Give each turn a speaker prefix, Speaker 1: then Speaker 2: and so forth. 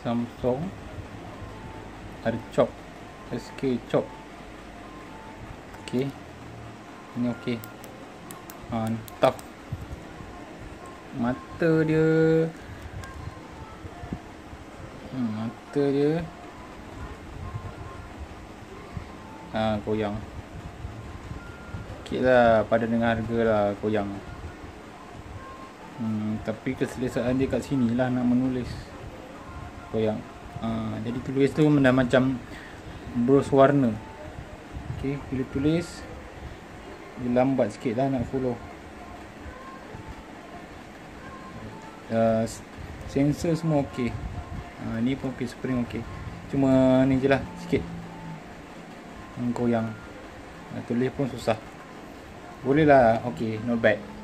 Speaker 1: Samsung. Ada chop, SK chop. Okay, ini okay. Mantap. Mata dia goyang sikit lah pada dengan harga lah, goyang. Tapi keselesaan dia kat sini lah nak menulis, goyang. Jadi tulis tu dah macam bros warna. Okay, bila tulis dia lambat sikit lah nak follow. Sensor semua ok. Ni pun ok, spring ok. Cuma ni je lah sikit goyang. Tulis pun susah. Boleh lah, ok, not bad.